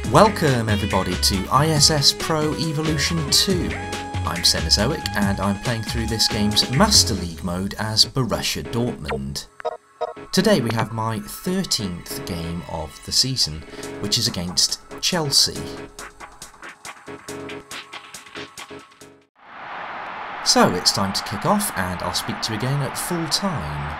Welcome everybody to ISS Pro Evolution 2. I'm Cenozoic and I'm playing through this game's Master League mode as Borussia Dortmund. Today we have my 13th game of the season, which is against Chelsea. So it's time to kick off and I'll speak to you again at full time.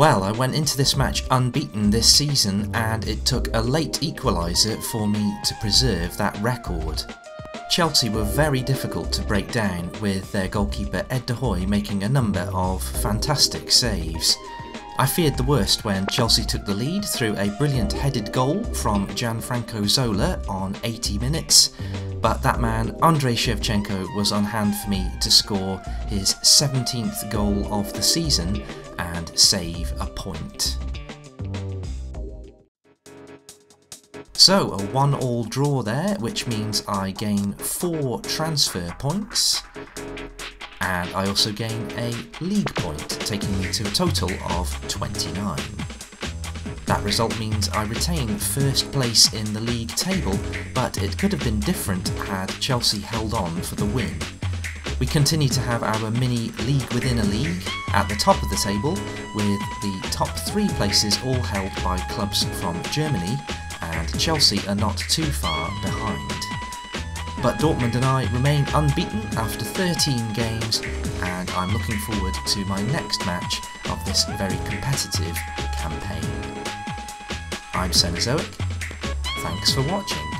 Well, I went into this match unbeaten this season, and it took a late equaliser for me to preserve that record. Chelsea were very difficult to break down, with their goalkeeper Ed de Hoy making a number of fantastic saves. I feared the worst when Chelsea took the lead through a brilliant headed goal from Gianfranco Zola on 80 minutes, but that man, Andrei Shevchenko, was on hand for me to score his 17th goal of the season and save a point. So, a 1-1 draw there, which means I gain 4 transfer points, and I also gain a league point, taking me to a total of 29. That result means I retain first place in the league table, but it could have been different had Chelsea held on for the win. We continue to have our mini league within a league at the top of the table, with the top 3 places all held by clubs from Germany, and Chelsea are not too far behind. But Dortmund and I remain unbeaten after 13 games, and I'm looking forward to my next match of this very competitive campaign. I'm Cenozoic, thanks for watching.